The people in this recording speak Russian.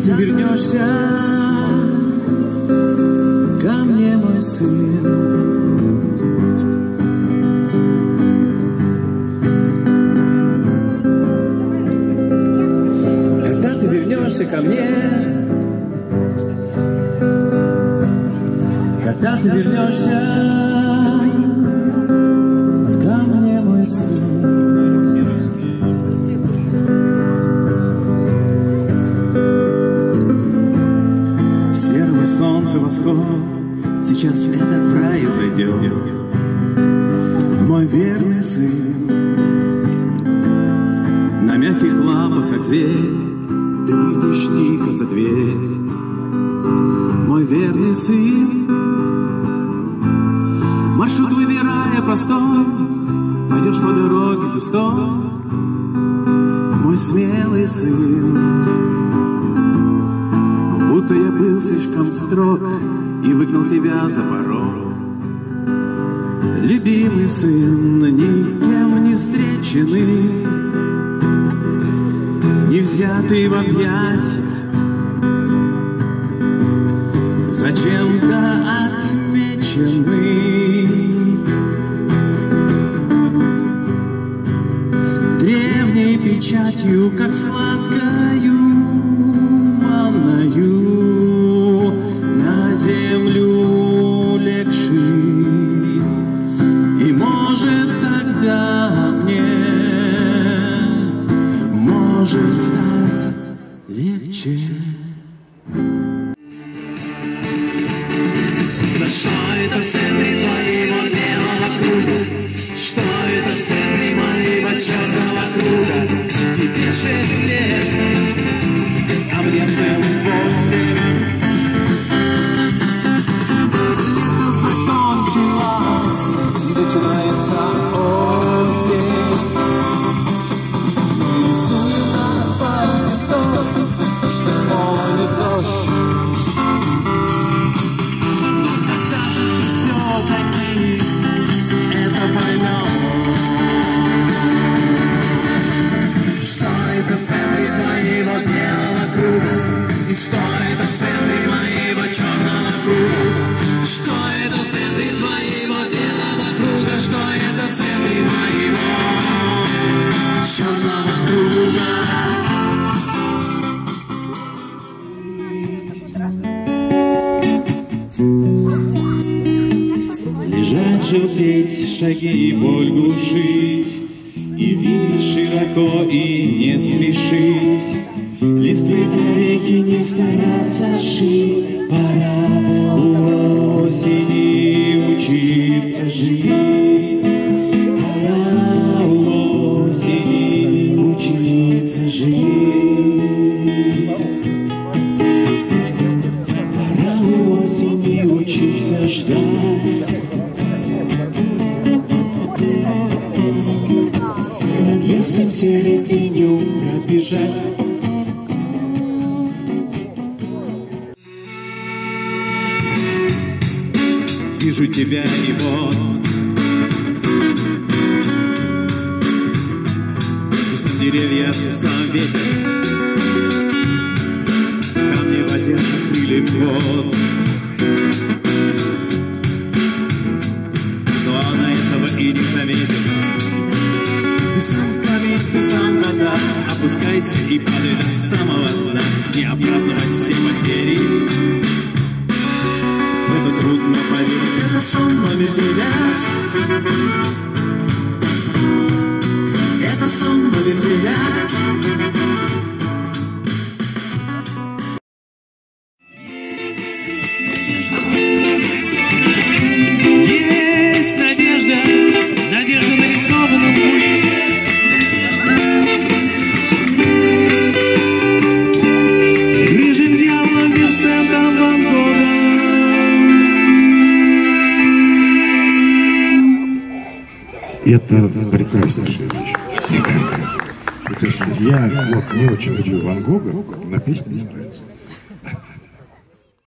ты вернешься ко мне, мой сын? Когда ты вернешься ко мне? Когда ты вернешься ко мне, мой сын? Серого солнца восход сейчас это произойдет, мой верный сын. На мягких лапах, как зверь, ты выйдешь тихо за дверь, мой верный сын. Маршрут выбирая простой, пойдешь по дороге пустой, мой смелый сын. Будто я был слишком строг и выгнал тебя за порог. Любимый сын, никем не встреченный, не взятый в объятия, зачем-то отмеченный древней печатью, как сладкою манною на землю легший. И может тогда мне может стать легче. Что это в центре твоего белого круга? Что это в центре моего черного круга? Тебе 6 лет, а мне целых 8. Лето закончилось, начинается осень. Рисуем на асфальте то, что смолит дождь. Что это в центре твоего белого круга? И что это в центре моего черного круга? Что это в центре твоего белого круга? Что это в центре моего черного круга? Лежать, желтеть, шаги и боль глушить, и видеть широко и не спешить, листвы для реки не стараться шить. Пора у осени учиться жить, пора у осени учиться жить, пора у осени учиться ждать. Над лесом середине утра бежать. Вижу тебя и вот ты сам деревья, ты сам ветер, камни в воде закрыли вход. Но она этого и не заметит. Ты сам камень, ты сам вода, опускайся и падай до самого дна. Не опраздновать все потери, это трудно поверить, это сон номер 9. Это сон номер 9. Есть надежда, надежда нарисована в муе. Рыжим дьяволом, Винсентом Ван Гогом. Это прекраснейшая вещь. Я вот не очень люблю Ван Гога, но песня мне нравится.